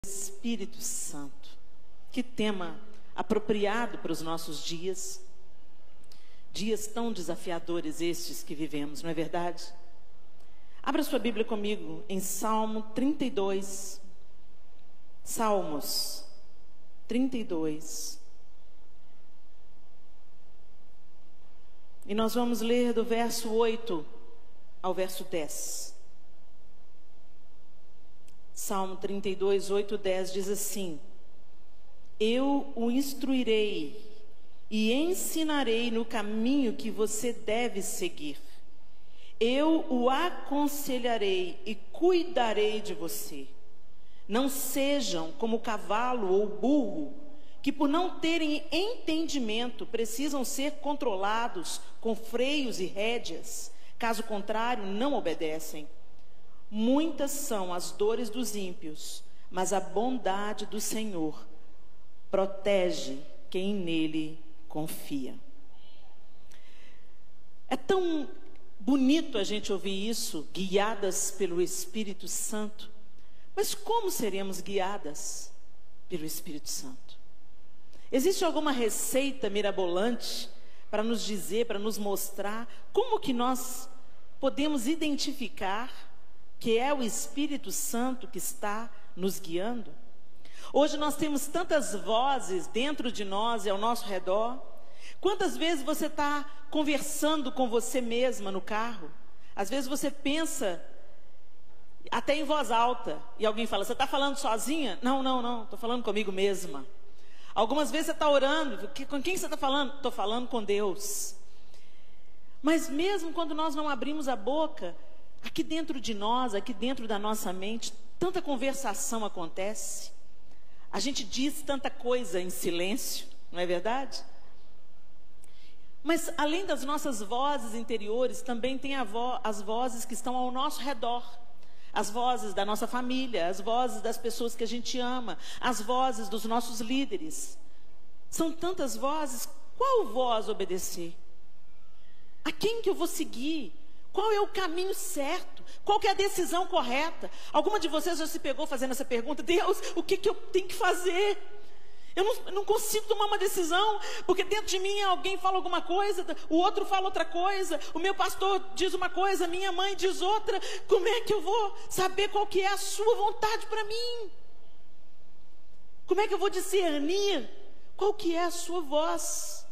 Espírito Santo. Que tema apropriado para os nossos dias. Dias tão desafiadores estes que vivemos, não é verdade? Abra sua Bíblia comigo em Salmo 32. Salmos 32. E nós vamos ler do verso 8 ao verso 10. Salmo 32, 8, 10 diz assim: Eu o instruirei e ensinarei no caminho que você deve seguir. Eu o aconselharei e cuidarei de você. Não sejam como o cavalo ou o burro, que por não terem entendimento precisam ser controlados com freios e rédeas. Caso contrário, não obedecem. Muitas são as dores dos ímpios, mas a bondade do Senhor protege quem nele confia. É tão bonito a gente ouvir isso, guiadas pelo Espírito Santo. Mas como seremos guiadas pelo Espírito Santo? Existe alguma receita mirabolante para nos dizer, para nos mostrar como que nós podemos identificar que é o Espírito Santo que está nos guiando? Hoje nós temos tantas vozes dentro de nós e ao nosso redor. Quantas vezes você está conversando com você mesma no carro? Às vezes você pensa até em voz alta e alguém fala: você está falando sozinha? Não, estou falando comigo mesma. Algumas vezes você está orando, com quem você está falando? Estou falando com Deus. Mas mesmo quando nós não abrimos a boca, aqui dentro de nós, aqui dentro da nossa mente, tanta conversação acontece. A gente diz tanta coisa em silêncio, não é verdade? Mas além das nossas vozes interiores, também tem as vozes que estão ao nosso redor. As vozes da nossa família, as vozes das pessoas que a gente ama, as vozes dos nossos líderes. São tantas vozes, qual voz obedecer? A quem que eu vou seguir? Qual é o caminho certo? Qual que é a decisão correta? Alguma de vocês já se pegou fazendo essa pergunta: Deus, o que eu tenho que fazer? Eu não consigo tomar uma decisão, porque dentro de mim alguém fala alguma coisa, o outro fala outra coisa, o meu pastor diz uma coisa, minha mãe diz outra. Como é que eu vou saber qual que é a sua vontade para mim? Como é que eu vou discernir qual que é a sua voz?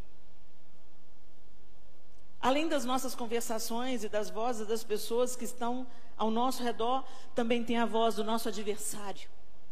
Além das nossas conversações e das vozes das pessoas que estão ao nosso redor, também tem a voz do nosso adversário.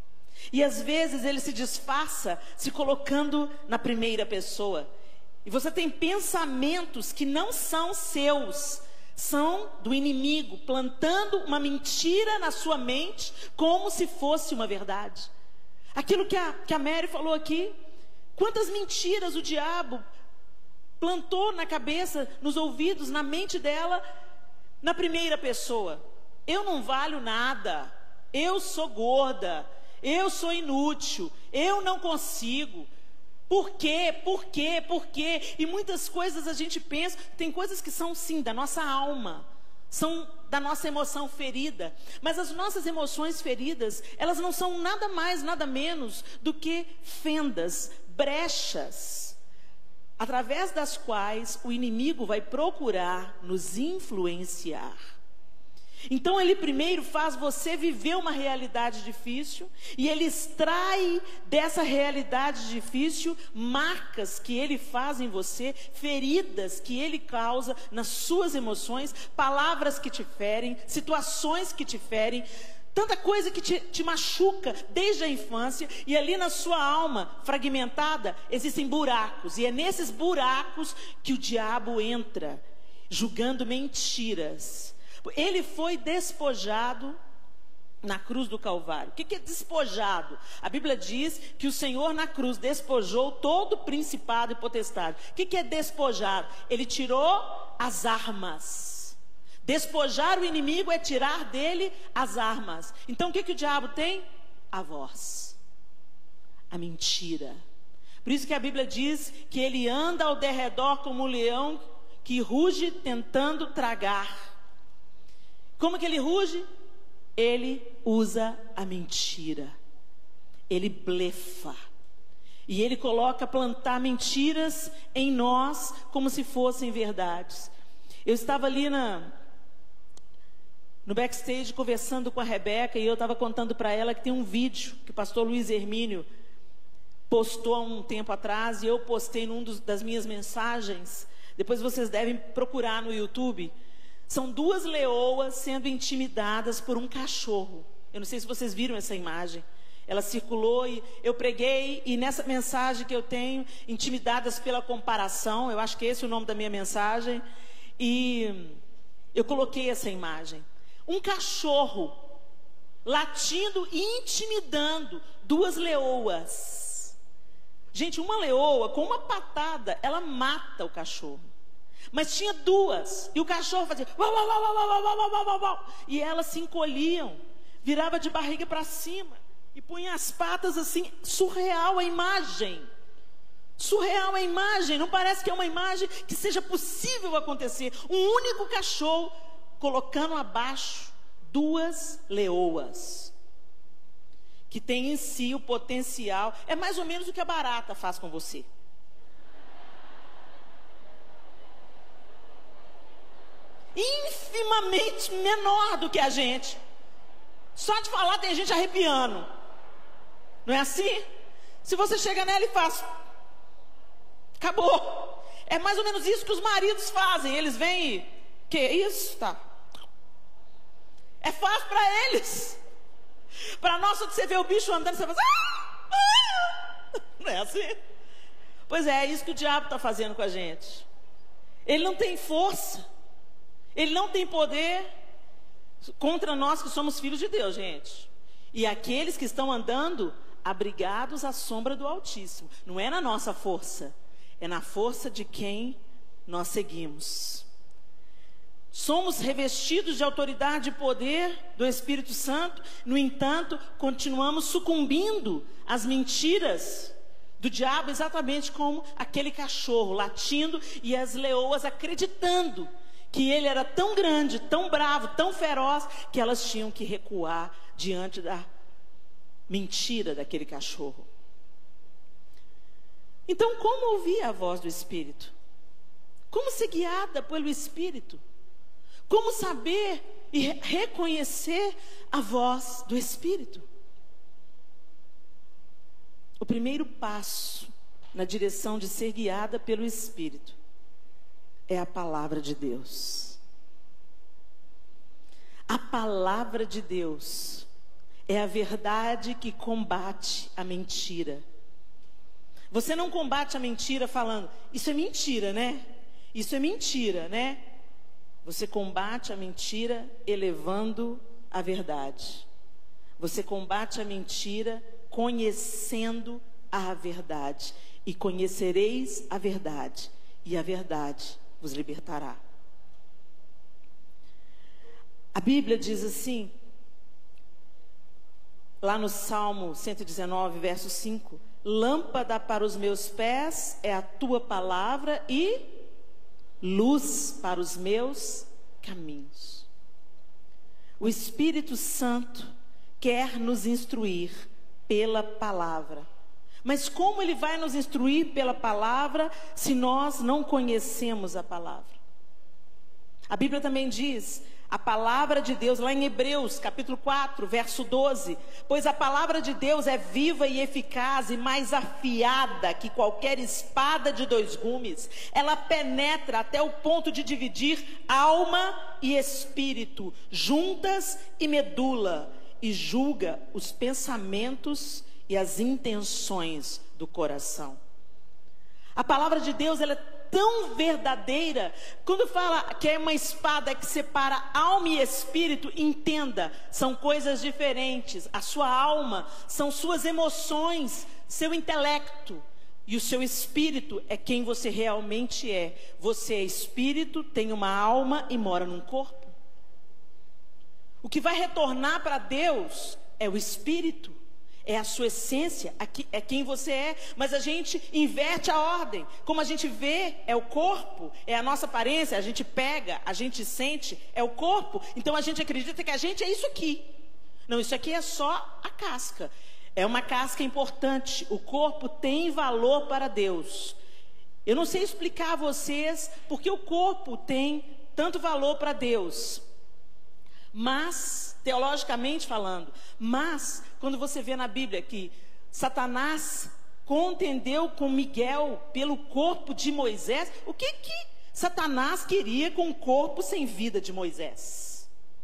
E às vezes ele se disfarça se colocando na primeira pessoa. E você tem pensamentos que não são seus, são do inimigo, plantando uma mentira na sua mente como se fosse uma verdade. Aquilo que a Mary falou aqui, quantas mentiras o diabo plantou na cabeça, nos ouvidos, na mente dela, na primeira pessoa. Eu não valho nada, eu sou gorda, eu sou inútil, eu não consigo. Por quê? Por quê? Por quê? E muitas coisas a gente pensa, tem coisas que são sim da nossa alma, são da nossa emoção ferida. Mas as nossas emoções feridas, elas não são nada mais, nada menos do que fendas, brechas, através das quais o inimigo vai procurar nos influenciar. Então ele primeiro faz você viver uma realidade difícil, e ele extrai dessa realidade difícil marcas que ele faz em você, feridas que ele causa nas suas emoções, palavras que te ferem, situações que te ferem, tanta coisa que te machuca desde a infância, e ali na sua alma fragmentada existem buracos, e é nesses buracos que o diabo entra, julgando mentiras. Ele foi despojado na cruz do Calvário. O que é despojado? A Bíblia diz que o Senhor na cruz despojou todo principado e potestade. O que é despojado? Ele tirou as armas. Despojar o inimigo é tirar dele as armas. Então o que o diabo tem? A voz, a mentira. Por isso que a Bíblia diz que ele anda ao derredor como um leão que ruge tentando tragar. Como que ele ruge? Ele usa a mentira. ele blefa. E ele coloca plantar mentiras em nós como se fossem verdades. Eu estava ali no backstage conversando com a Rebeca e eu estava contando para ela que tem um vídeo que o pastor Luiz Hermínio postou há um tempo atrás e eu postei num das minhas mensagens. Depois vocês devem procurar no YouTube. São 2 leoas sendo intimidadas por um cachorro. Eu não sei se vocês viram essa imagem. Ela circulou e eu preguei, e nessa mensagem que eu tenho, intimidadas pela comparação, eu acho que esse é o nome da minha mensagem, e eu coloquei essa imagem. Um cachorro latindo e intimidando 2 leoas. Gente, uma leoa, com uma patada, ela mata o cachorro. Mas tinha 2, e o cachorro fazia uau, uau, uau, uau, uau, uau, uau, uau, uau, e elas se encolhiam, virava de barriga para cima. E punha as patas assim, surreal a imagem. Surreal a imagem, não parece que é uma imagem que seja possível acontecer. Um único cachorro colocando abaixo 2 leoas. Que tem em si o potencial, é mais ou menos o que a barata faz com você. Infimamente menor do que a gente. Só de falar tem gente arrepiando. Não é assim? Se você chega nela e faz, acabou. É mais ou menos isso que os maridos fazem. Eles vêm e, que isso? Tá. É fácil para eles. Para nós, quando você vê o bicho andando, você faz, não é assim? Pois é isso que o diabo está fazendo com a gente. Ele não tem força. Ele não tem poder contra nós que somos filhos de Deus, gente. E aqueles que estão andando abrigados à sombra do Altíssimo. Não é na nossa força, é na força de quem nós seguimos. Somos revestidos de autoridade e poder do Espírito Santo. No entanto, continuamos sucumbindo às mentiras do diabo, exatamente como aquele cachorro latindo e as leoas acreditando que ele era tão grande, tão bravo, tão feroz, que elas tinham que recuar diante da mentira daquele cachorro. Então, como ouvir a voz do Espírito? Como ser guiada pelo Espírito? Como saber e reconhecer a voz do Espírito? O primeiro passo na direção de ser guiada pelo Espírito é a palavra de Deus. A palavra de Deus é a verdade que combate a mentira. Você não combate a mentira falando, isso é mentira, né? Isso é mentira, né? Você combate a mentira elevando a verdade. Você combate a mentira conhecendo a verdade. E conhecereis a verdade, e a verdade vos libertará. A Bíblia diz assim, lá no Salmo 119, verso 5, lâmpada para os meus pés é a tua palavra e luz para os meus caminhos. O Espírito Santo quer nos instruir pela palavra. Mas como ele vai nos instruir pela palavra se nós não conhecemos a palavra? A Bíblia também diz, a palavra de Deus, lá em Hebreus, capítulo 4, verso 12, pois a palavra de Deus é viva e eficaz e mais afiada que qualquer espada de 2 gumes. Ela penetra até o ponto de dividir alma e espírito, juntas e medula, e julga os pensamentos e as intenções do coração. A palavra de Deus, ela é tão verdadeira. Quando fala que é uma espada que separa alma e espírito, entenda, são coisas diferentes. A sua alma são suas emoções, seu intelecto, e o seu espírito é quem você realmente é. Você é espírito, tem uma alma e mora num corpo. O que vai retornar para Deus é o espírito. É a sua essência, é quem você é. Mas a gente inverte a ordem. Como a gente vê, é o corpo, é a nossa aparência. A gente pega, a gente sente, é o corpo. Então a gente acredita que a gente é isso aqui. Não, isso aqui é só a casca. É uma casca importante. O corpo tem valor para Deus. Eu não sei explicar a vocês porque o corpo tem tanto valor para Deus. Mas, teologicamente falando, quando você vê na Bíblia que Satanás contendeu com Miguel pelo corpo de Moisés, o que Satanás queria com o corpo sem vida de Moisés?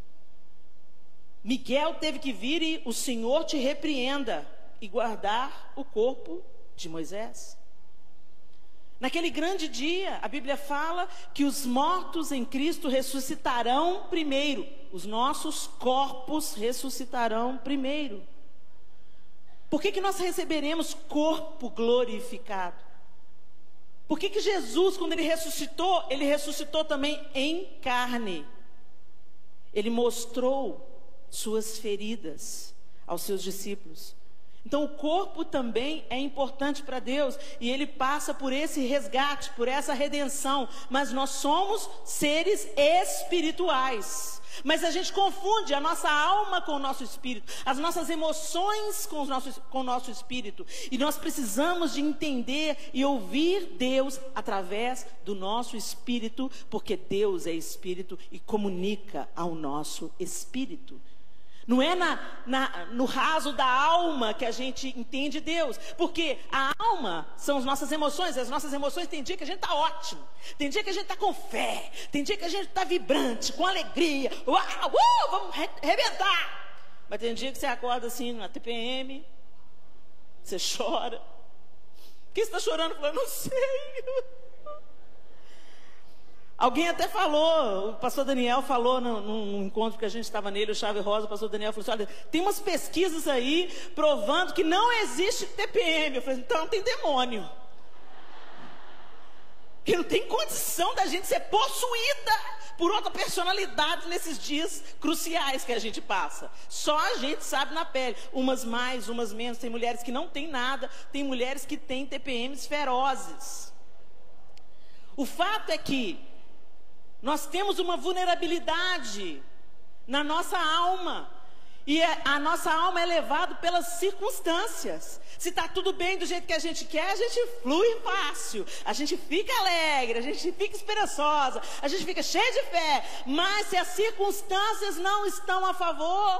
Miguel teve que vir e o Senhor te repreenda e guardar o corpo de Moisés. Naquele grande dia, a Bíblia fala que os mortos em Cristo ressuscitarão primeiro. Os nossos corpos ressuscitarão primeiro. Por que nós receberemos corpo glorificado? Por que Jesus, quando ele ressuscitou também em carne? Ele mostrou suas feridas aos seus discípulos. Então o corpo também é importante para Deus, e Ele passa por esse resgate, por essa redenção, mas nós somos seres espirituais. Mas a gente confunde a nossa alma com o nosso espírito, as nossas emoções com o nosso espírito, e nós precisamos de entender e ouvir Deus através do nosso espírito, porque Deus é espírito e comunica ao nosso espírito. Não é no raso da alma que a gente entende Deus. Porque a alma são as nossas emoções. As nossas emoções tem dia que a gente está ótimo. Tem dia que a gente está com fé. Tem dia que a gente está vibrante, com alegria. Vamos arrebentar. Mas tem dia que você acorda assim, na TPM. Você chora. Por que você está chorando? Eu não sei. Alguém até falou, o pastor Daniel falou num encontro que a gente estava nele, o Chave Rosa, o pastor Daniel falou assim: olha, tem umas pesquisas aí provando que não existe TPM. Eu falei, então tem demônio. Que não tem condição da gente ser possuída por outra personalidade nesses dias cruciais que a gente passa. Só a gente sabe na pele, umas mais, umas menos. Tem mulheres que não têm nada, tem mulheres que têm TPMs ferozes. O fato é que nós temos uma vulnerabilidade na nossa alma. E a nossa alma é levada pelas circunstâncias. Se está tudo bem do jeito que a gente quer, a gente flui fácil. A gente fica alegre, a gente fica esperançosa, a gente fica cheio de fé. Mas se as circunstâncias não estão a favor,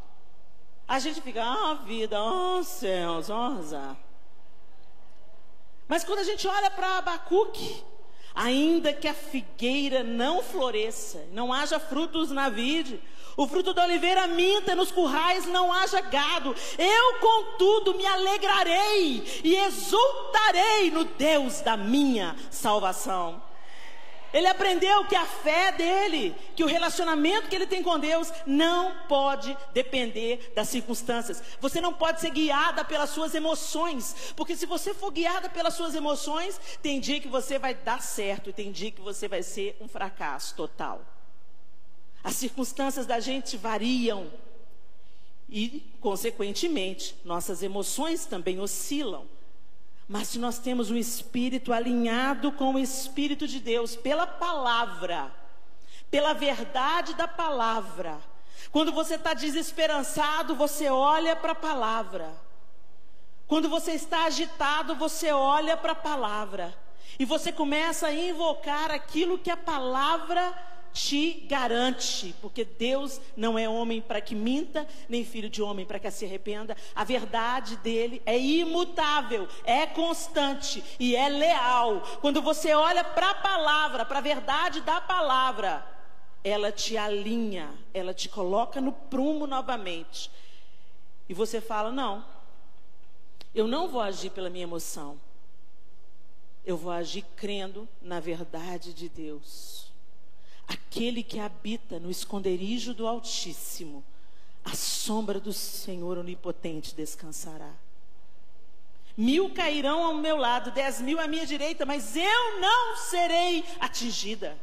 a gente fica, vida, céus, azar. Mas quando a gente olha para Abacuque, ainda que a figueira não floresça, não haja frutos na vide, o fruto da oliveira minta, nos currais não haja gado, eu contudo me alegrarei e exultarei no Deus da minha salvação. Ele aprendeu que a fé dele, que o relacionamento que ele tem com Deus não pode depender das circunstâncias. Você não pode ser guiada pelas suas emoções, porque se você for guiada pelas suas emoções, tem dia que você vai dar certo e tem dia que você vai ser um fracasso total. As circunstâncias da gente variam e, consequentemente, nossas emoções também oscilam. Mas se nós temos um espírito alinhado com o Espírito de Deus, pela palavra, pela verdade da palavra, quando você está desesperançado, você olha para a palavra. Quando você está agitado, você olha para a palavra. E você começa a invocar aquilo que a palavra te garante, porque Deus não é homem para que minta, nem filho de homem para que se arrependa. A verdade dele é imutável, é constante e é leal. Quando você olha para a palavra, para a verdade da palavra, ela te alinha, ela te coloca no prumo novamente. E você fala, não, eu não vou agir pela minha emoção, eu vou agir crendo na verdade de Deus. Aquele que habita no esconderijo do Altíssimo, a sombra do Senhor onipotente descansará. 1000 cairão ao meu lado, 10.000 à minha direita, mas eu não serei atingida.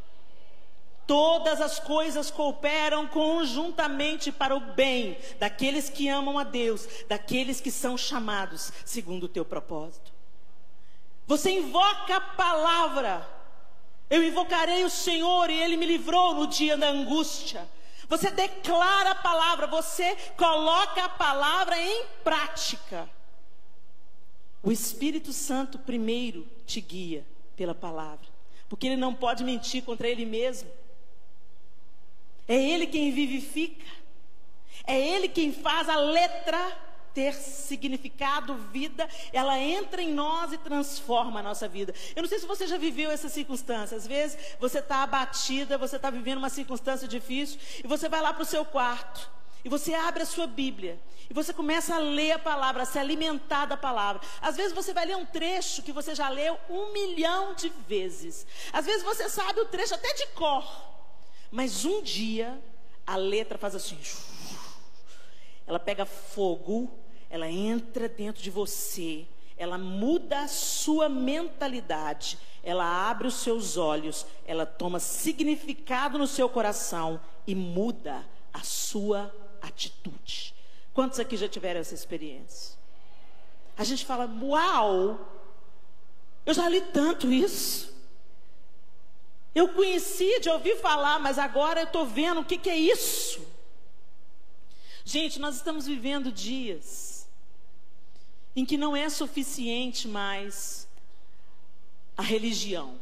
Todas as coisas cooperam conjuntamente para o bem daqueles que amam a Deus, daqueles que são chamados segundo o teu propósito. Você invoca a palavra. Eu invocarei o Senhor e Ele me livrou no dia da angústia. Você declara a palavra, você coloca a palavra em prática. O Espírito Santo primeiro te guia pela palavra, porque ele não pode mentir contra ele mesmo. É ele quem vivifica, é ele quem faz a letra ter significado, vida. Ela entra em nós e transforma a nossa vida. Eu não sei se você já viveu essa circunstância. Às vezes você está abatida, você está vivendo uma circunstância difícil, e você vai lá para o seu quarto, e você abre a sua Bíblia, e você começa a ler a palavra, a se alimentar da palavra. Às vezes você vai ler um trecho que você já leu 1 milhão de vezes. Às vezes você sabe o trecho até de cor, mas um dia a letra faz assim, ela pega fogo, ela entra dentro de você, ela muda a sua mentalidade, ela abre os seus olhos, ela toma significado no seu coração e muda a sua atitude. Quantos aqui já tiveram essa experiência? A gente fala, uau, eu já li tanto isso. Eu conhecia de ouvir falar, mas agora eu estou vendo o que é isso. Gente, nós estamos vivendo dias em que não é suficiente mais a religião.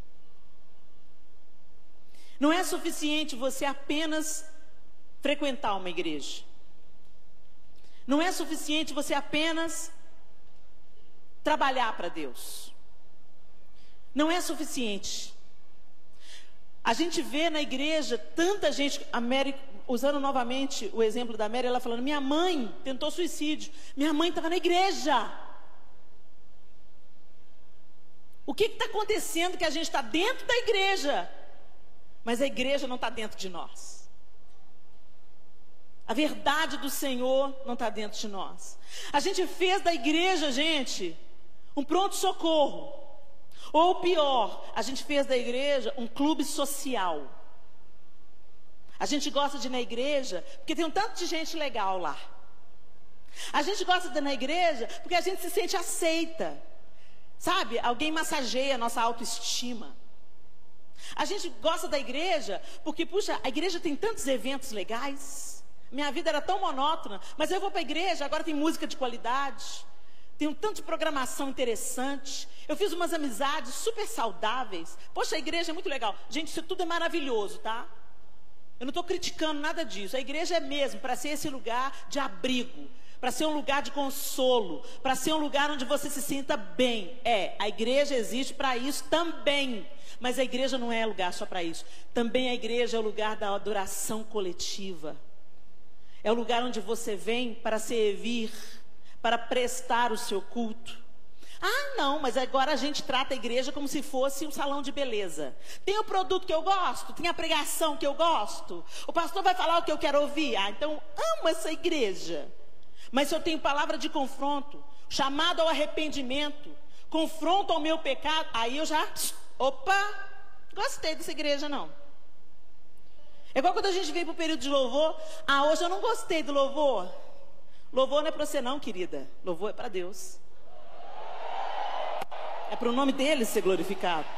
Não é suficiente você apenas frequentar uma igreja. Não é suficiente você apenas trabalhar para Deus. Não é suficiente. A gente vê na igreja tanta gente, usando novamente o exemplo da Mary, ela falando, minha mãe tentou suicídio, minha mãe estava na igreja. O que está acontecendo que a gente está dentro da igreja, mas a igreja não está dentro de nós? A verdade do Senhor não está dentro de nós. A gente fez da igreja, gente, um pronto-socorro. Ou pior, a gente fez da igreja um clube social. A gente gosta de ir na igreja porque tem um tanto de gente legal lá. A gente gosta de ir na igreja porque a gente se sente aceita. Sabe? Alguém massageia a nossa autoestima. A gente gosta da igreja porque, puxa, a igreja tem tantos eventos legais. Minha vida era tão monótona, mas eu vou para a igreja, agora tem música de qualidade. Tem um tanto de programação interessante. Eu fiz umas amizades super saudáveis. Poxa, a igreja é muito legal. Gente, isso tudo é maravilhoso, tá? Eu não estou criticando nada disso. A igreja é mesmo para ser esse lugar de abrigo, para ser um lugar de consolo, para ser um lugar onde você se sinta bem. A igreja existe para isso também. Mas a igreja não é lugar só para isso. Também a igreja é o lugar da adoração coletiva. É o lugar onde você vem para servir, para prestar o seu culto. Ah, não, mas agora a gente trata a igreja como se fosse um salão de beleza. Tem o produto que eu gosto, tem a pregação que eu gosto. O pastor vai falar o que eu quero ouvir. Ah, então amo essa igreja. Mas se eu tenho palavra de confronto, chamado ao arrependimento, confronto ao meu pecado, aí eu já, opa, gostei dessa igreja não. É igual quando a gente vem para o período de louvor. Ah, hoje eu não gostei do louvor. Louvor não é para você não, querida. Louvor é para Deus. É para o nome dele ser glorificado.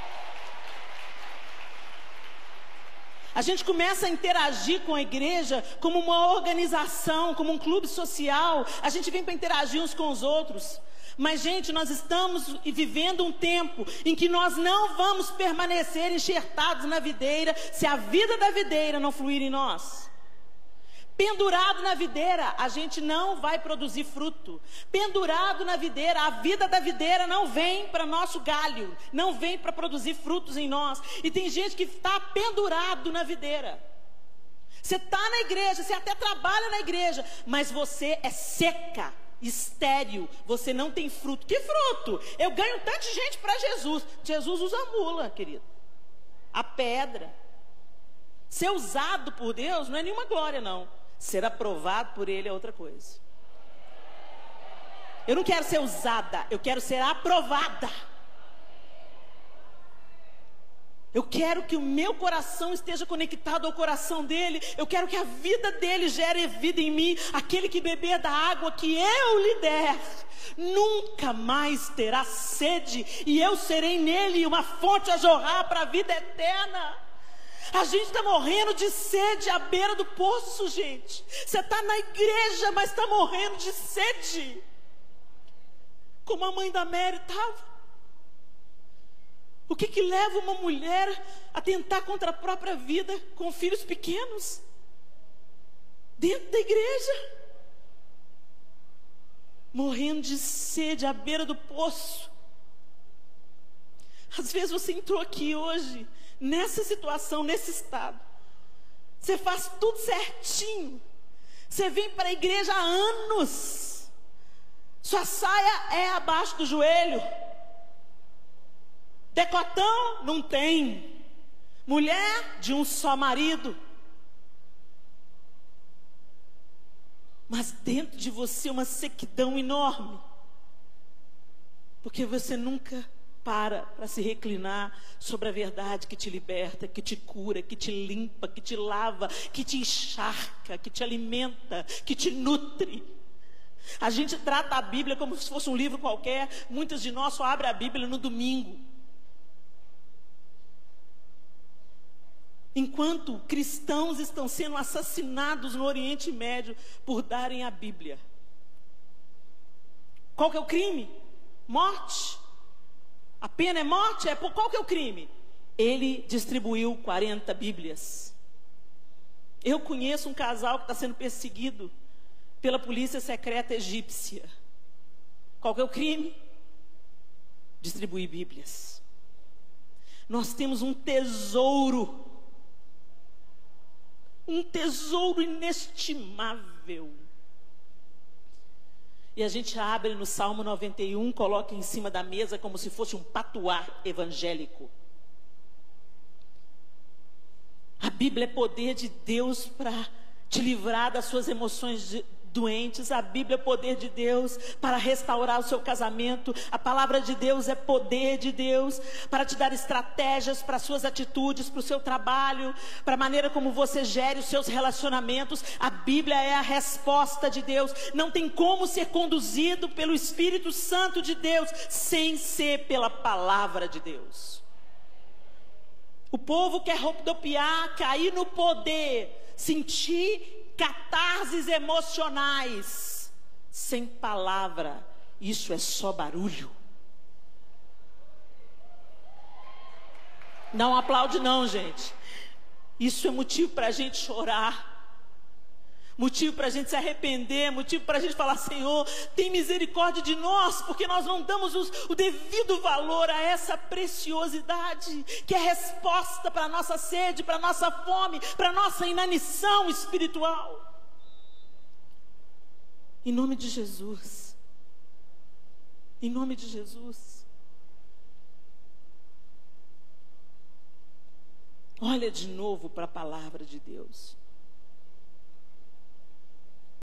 A gente começa a interagir com a igreja como uma organização, como um clube social. A gente vem para interagir uns com os outros. Mas, gente, nós estamos vivendo um tempo em que nós não vamos permanecer enxertados na videira se a vida da videira não fluir em nós. Pendurado na videira, a gente não vai produzir fruto. Pendurado na videira, a vida da videira não vem para nosso galho, não vem para produzir frutos em nós. E tem gente que está pendurado na videira. Você está na igreja, você até trabalha na igreja, mas você é seca, estéril, você não tem fruto. Que fruto? Eu ganho tanta gente para Jesus. Jesus usa a mula, querido, a pedra. Ser usado por Deus não é nenhuma glória, não. Ser aprovado por Ele é outra coisa. Eu não quero ser usada, eu quero ser aprovada. Eu quero que o meu coração esteja conectado ao coração dele. Eu quero que a vida dele gere vida em mim. Aquele que beber da água que eu lhe der, nunca mais terá sede. E eu serei nele uma fonte a jorrar para a vida eterna. A gente está morrendo de sede à beira do poço, gente. Você está na igreja, mas está morrendo de sede. Como a mãe da Mary estava. O que leva uma mulher a tentar contra a própria vida com filhos pequenos? Dentro da igreja. Morrendo de sede à beira do poço. Às vezes você entrou aqui hoje, nessa situação, nesse estado. Você faz tudo certinho. Você vem para a igreja há anos. Sua saia é abaixo do joelho. Decotão não tem. Mulher de um só marido. Mas dentro de você uma sequidão enorme. Porque você nunca para se reclinar sobre a verdade que te liberta, que te cura, que te limpa, que te lava, que te encharca, que te alimenta, que te nutre. A gente trata a Bíblia como se fosse um livro qualquer. Muitos de nós só abrem a Bíblia no domingo. Enquanto cristãos estão sendo assassinados no Oriente Médio por darem a Bíblia. Qual que é o crime? Morte. A pena é morte? Qual que é o crime? Ele distribuiu 40 Bíblias. Eu conheço um casal que está sendo perseguido pela polícia secreta egípcia. Qual que é o crime? Distribuir Bíblias. Nós temos um tesouro inestimável. E a gente abre no Salmo 91, coloca em cima da mesa como se fosse um patuá evangélico. A Bíblia é poder de Deus para te livrar das suas emoções doentes. A Bíblia é poder de Deus para restaurar o seu casamento. A palavra de Deus é poder de Deus para te dar estratégias para as suas atitudes, para o seu trabalho, para a maneira como você gere os seus relacionamentos. A Bíblia é a resposta de Deus. Não tem como ser conduzido pelo Espírito Santo de Deus sem ser pela palavra de Deus. O povo quer rodopiar, cair no poder, sentir catarses emocionais, sem palavra. Isso é só barulho. Não aplaude não, gente. Isso é motivo para a gente chorar. Motivo para a gente se arrepender. Motivo para a gente falar: Senhor, tem misericórdia de nós, porque nós não damos o devido valor a essa preciosidade, que é resposta para a nossa sede, para a nossa fome, para a nossa inanição espiritual. Em nome de Jesus. Em nome de Jesus. Olha de novo para a palavra de Deus.